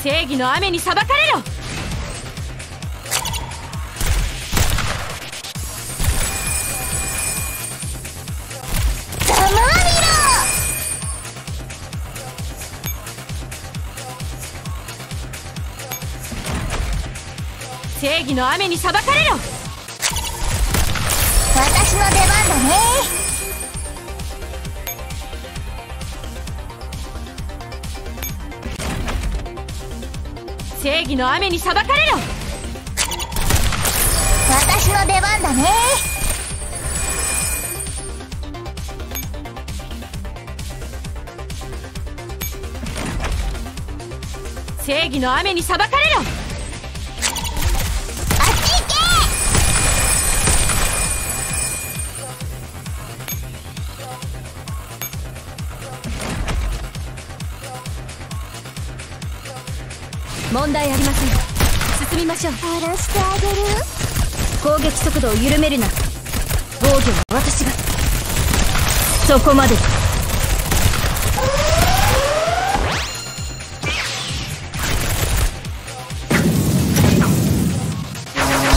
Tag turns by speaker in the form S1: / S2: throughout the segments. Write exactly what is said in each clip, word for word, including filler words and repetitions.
S1: 正義の雨に裁かれろ。
S2: ざまあみろ。
S1: 正義の雨に裁かれろ。
S2: 私の出番だね。
S1: 正義の雨に裁かれろ。
S2: 私の出番だね。
S1: 正義の雨に裁かれろ。
S2: あっち行け。
S1: 問題ありません。進みましょう。
S2: 荒らしてあげる。
S1: 攻撃速度を緩めるな。防御は私が。そこまでだ。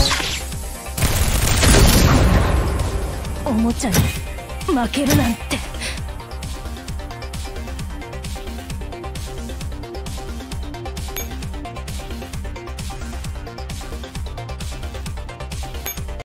S1: おもちゃに負けるなんて。